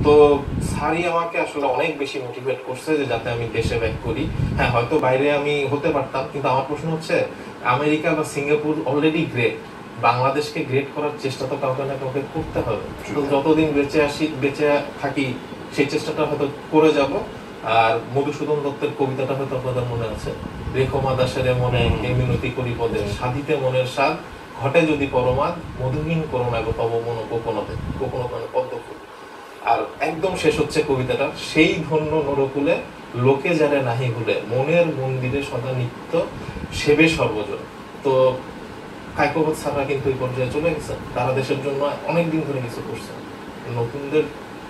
তো স্যারই আমাকে আসলে অনেক বেশি মোটিভেট করছে যে যাতে আমি দেশে ব্যাক করি। হ্যাঁ, হয়তো বাইরে আমি হতে পারতাম, কিন্তু আমার প্রশ্ন হচ্ছে আমেরিকা বা সিঙ্গাপুর অলরেডি গ্রেট, বাংলাদেশকে গ্রেট করার চেষ্টা তো কাউকে না কাউকে করতে হবে। তো যতদিন বেঁচে থাকি সেই চেষ্টাটা হয়তো করে যাব। আর মধুসূদন দত্তের কবিতাটা হয়তো আপনাদের মনে আছে, রেখমা দাসের মনে মিনতি করি পদে, সাধিতে মনের স্বাদ ঘটে যদি পরমাদ, মধুহীন করোনা গো তব মন কোকোনতে, কোকোনতে মানে পদ্ম ফুল। আর একদম শেষ হচ্ছে কবিতাটা, সেই ধন্য নরকুলে লোকে যারে নাহি ভুলে, মনের মন্দিরে সদা নিত্য সেবে সর্বজন। তো কায়কোবাদ স্যাররা কিন্তু এই পর্যায়ে চলে গেছে, তারা দেশের জন্য অনেকদিন ধরে কিছু করছে। নতুনদের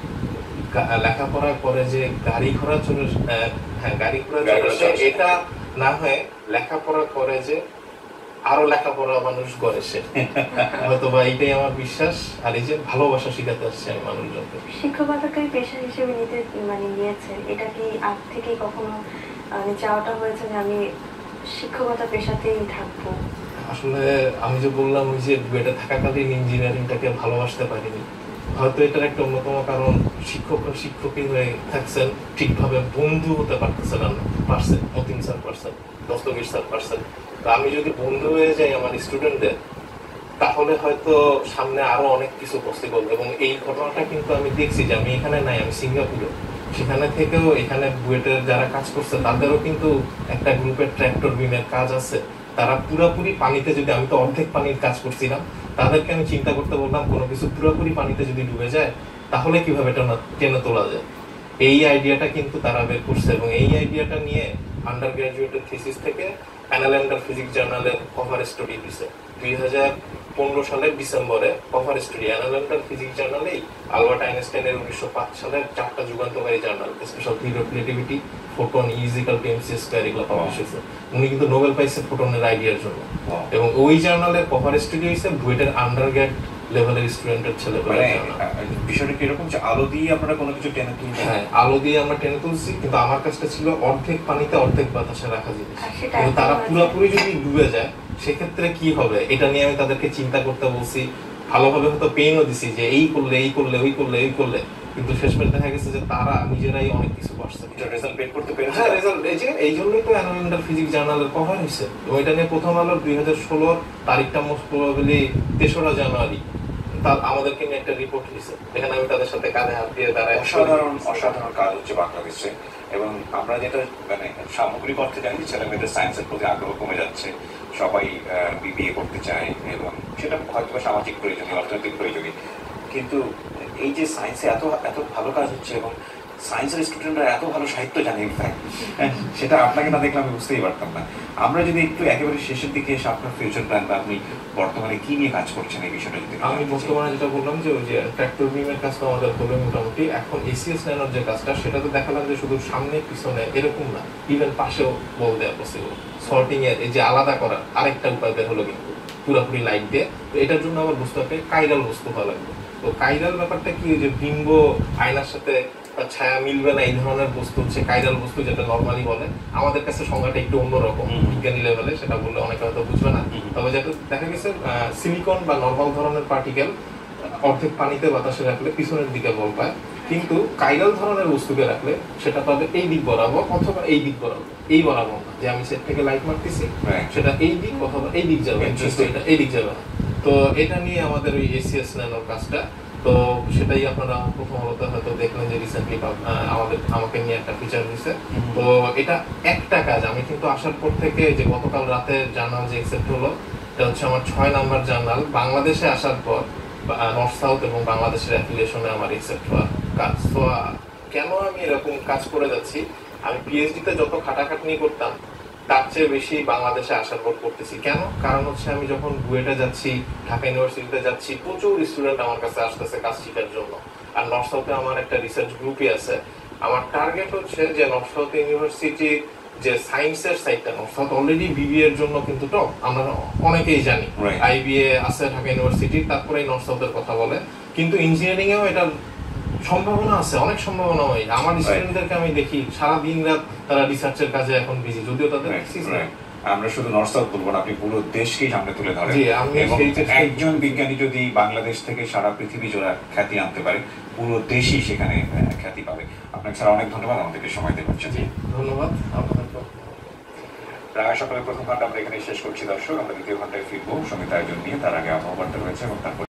লেখাপড়া করে যে গাড়ি ঘোড়া চলে, গাড়ি ঘোড়া চলে, এটা না হয় লেখাপড়া করে যে আরো লেখাপড়া মানুষ করে সে, হয়তো বা এইটাই আমার বিশ্বাস। আর এই যে ভালোবাসা শিখাতে আসছে আমি মানুষজনকে। শিক্ষকতাকে পেশা হিসেবে নিয়েছে, এটা কি আগ থেকে কখনো চাওয়াটা হয়েছে যে আমি শিক্ষকতা পেশাতেই থাকবো? আসলে আমি যে বললাম ওই যে বুয়েটে থাকাকালীন ইঞ্জিনিয়ারিংটাকে ভালোবাসতে পারিনি, হয়তো এটার একটা অন্যতম কারণ শিক্ষকই হয়ে থাকছেন, ঠিকভাবে বন্ধু হতে পারতেছেন না, পারছেন মতিন স্যার পারছেন, দস্তগীর স্যার পারছেন। আমি যদি বন্ধু হয়ে যাই আমার স্টুডেন্টদের, তাহলে হয়তো সামনে আরো অনেক কিছু পসিবল। এবং এই ঘটনাটা কিন্তু আমি দেখছি যে আমি এখানে নাই, আমি সিঙ্গাপুরে, সেখানে থেকেও এখানে বুয়েটের যারা কাজ করছে তাদেরও কিন্তু একটা গ্রুপের ট্র্যাক্টর বিমের কাজ আছে, তারা পুরোপুরি পানিতে, যদি আমি তো অর্ধেক পানির কাজ করছিলাম, তাদেরকে আমি চিন্তা করতে বললাম কোনো কিছু পুরোপুরি পানিতে যদি ডুবে যায় তাহলে কিভাবে টেনে তোলা যায়, এই আইডিয়াটা কিন্তু তারা বের করছে। এবং এই আইডিয়াটা নিয়ে আন্ডার গ্রাজুয়েটের থিসিস থেকে অ্যানাল্যান্ডার ফিজিক্স জার্নালে কভার স্টাডি দিছে 2015 সালের ডিসেম্বরে। কভার স্টাডি অ্যানাল্যান্ডার ফিজিক্স জার্নালেই আলবার্ট আইনস্টাইনের 1905 সালের 4টা যুগান্তকারী journal, special theory of relativity, photon, E equal to MC square, এগুলো পাবলিশ হয়েছে। উনি কিন্তু নোবেল পাইছে ফোটনের আইডিয়ার জন্য। এবং ওই জার্নালের কভার স্টাডি হয়েছে বুয়েটের আন্ডারগ্রেড লেভেলের স্টুডেন্টের ছেলেপেলে। বিষয়টা কি এরকম যে আলো দিয়ে আপনারা কোনো কিছু টেনে তুলছেন? হ্যাঁ, আলো দিয়ে আমরা টেনে তুলছি, কিন্তু আমার কাজটা ছিল অর্ধেক পানিতে অর্ধেক বাতাসে রাখা জিনিস। কিন্তু তারা পুরোপুরি যদি ডুবে যায় সেক্ষেত্রে কি হবে, এটা নিয়ে আমি তাদেরকে চিন্তা করতে বলছি, ভালোভাবে হয়তো পেইনও দিছি যে এই করলে এই করলে ওই করলে এই করলে, কিন্তু শেষমেশ দেখা গেছে যে তারা নিজেরাই অনেক কিছু পারছে, রেজাল্ট বের করতে পেরেছে। হ্যাঁ, রেজাল্ট এই জন্যই তো অ্যানাল্যান্ডার ফিজিক্স জার্নালের কভার হয়েছে। এবং এটা নিয়ে প্রথম আলোর 2016 তারিখটা মোস্ট প্রবাবলি 3রা জানুয়ারি আমাদেরকে নিয়ে একটা রিপোর্ট দিয়েছে, এখানে আমি তাদের সাথে কাঁধে হাত দিয়ে দাঁড়ায়। অসাধারণ কাজ হচ্ছে বাংলাদেশে। এবং আমরা যেটা সামগ্রিক অর্থে জানি, ছেলে মেয়েদের সায়েন্সের প্রতি আগ্রহ কমে যাচ্ছে, সবাই বিবিএ করতে চায়, এবং সেটা হয়তো সামাজিক প্রয়োজনীয়, অর্থনৈতিক প্রয়োজনীয়। কিন্তু এই যে সায়েন্সে এত এত ভালো কাজ হচ্ছে এবং সায়েন্সের স্টুডেন্টরা এত ভালো সাহিত্য জানে, সেটা আপনাকে না দেখলে আমি বুঝতেই পারতাম না। আমরা যদি একটু একেবারে শেষের দিকে এসে আপনার ফিউচার প্ল্যান বা আপনি বর্তমানে কি নিয়ে কাজ করছেন এই বিষয়টা যদি। আমি বর্তমানে যেটা বললাম যে ওই যে ট্র্যাক্টর বিমের কাজটা আমাদের হলো মোটামুটি। এখন এসিএস ন্যানোর যে কাজটা, সেটা তো দেখালাম যে শুধু সামনে পিছনে এরকম না, ইভেন পাশেও বল দেওয়া পসিবল। সর্টিং এর এই যে আলাদা করার আরেকটা উপায় বের হলো কিন্তু পুরোপুরি লাইট দিয়ে। তো এটার জন্য আমার বুঝতে হবে কাইরাল বস্তু হওয়া লাগবে। তো কাইরাল ব্যাপারটা কি, যে বিম্ব আয়নার সাথে ছায়া মিলবে না, এই ধরনের বস্তু হচ্ছে কাইরাল বস্তু, যেটা নর্মালি বলে। আমাদের কাছে সংজ্ঞাটা একটু অন্যরকম বিজ্ঞানী লেভেলে, সেটা বললে অনেকে হয়তো বুঝবে না। তবে যেটা দেখা গেছে সিলিকন বা নর্মাল ধরনের পার্টিকেল অর্ধেক পানিতে বাতাসে রাখলে পিছনের দিকে বল পায়, কিন্তু কাইরাল ধরনের বস্তুকে রাখলে সেটা পাবে এই দিক বরাবর অথবা এই দিক বরাবর, এই বরাবর না যে আমি সেট থেকে লাইট মারতেছি সেটা এই দিক অথবা এই দিক যাবে, এটা এই দিক যাবে না। তো এটা নিয়ে আমাদের ওই এসিএস ন্যানোর কাজটা, তো সেটাই আপনারা প্রথম আলোতে হয়তো দেখলেন যে রিসেন্টলি আমাকে নিয়ে একটা ফিচার দিয়েছে। তো এটা একটা কাজ, আমি কিন্তু আসার পর থেকে যে গতকাল রাতে জার্নাল যে অ্যাকসেপ্ট হলো, এটা হচ্ছে আমার 6 নাম্বার জার্নাল বাংলাদেশে আসার পর, নর্থ সাউথ এবং বাংলাদেশের অ্যাফিলিয়েশনে আমার অ্যাকসেপ্ট হওয়ার কাজ। তো কেন আমি এরকম কাজ করে যাচ্ছি, আমি পিএইচডিতে যত খাটাখাটনি করতাম তার চেয়ে বেশি বাংলাদেশে আসার পর করতেছি। কেন? কারণ হচ্ছে আমি যখন বুয়েটে যাচ্ছি, ঢাকা ইউনিভার্সিটিতে যাচ্ছি, প্রচুর স্টুডেন্ট আমার কাছে আসতেছে কাজ শেখার জন্য। আর নর্থ সাউথে আমার একটা রিসার্চ গ্রুপই আছে। আমার টার্গেট হচ্ছে যে নর্থ সাউথ ইউনিভার্সিটি যে সায়েন্সের সাইডটা, নর্থ সাউথ অলরেডি বিবিএ এর জন্য কিন্তু টপ, আমরা অনেকেই জানি। আইবিএ আছে ঢাকা ইউনিভার্সিটি, তারপরেই নর্থ সাউথের কথা বলে। কিন্তু ইঞ্জিনিয়ারিং এও এটা সম্ভাবনা আছে, অনেক সম্ভাবনা হয়। আমার স্টুডেন্টদেরকে আমি দেখি সারা দিন রাত তারা রিসার্চের কাজে এখন বিজি, যদিও তাদের আমরা শুধু নর্থ সাউথ বলবো না, আপনি পুরো দেশকেই সামনে তুলে ধরেন। জি, আমি এবং সেই চেষ্টা- একজন বিজ্ঞানী যদি বাংলাদেশ থেকে সারা পৃথিবী জোড়া খ্যাতি আনতে পারে, পুরো দেশই সেখানে খ্যাতি পাবে। আপনাকে স্যার অনেক ধন্যবাদ আমাদেরকে সময় দেওয়ার জন্য। জি, ধন্যবাদ আপনাকে। প্রায় সকালের প্রথম ঘন্টা আমরা এখানে শেষ করছি দর্শক। আমরা দ্বিতীয় ঘন্টায় ফিরবো সঙ্গীত আয়োজন নিয়ে। তার আগে আবহাওয়া বার্তা রয়েছে এবং তারপর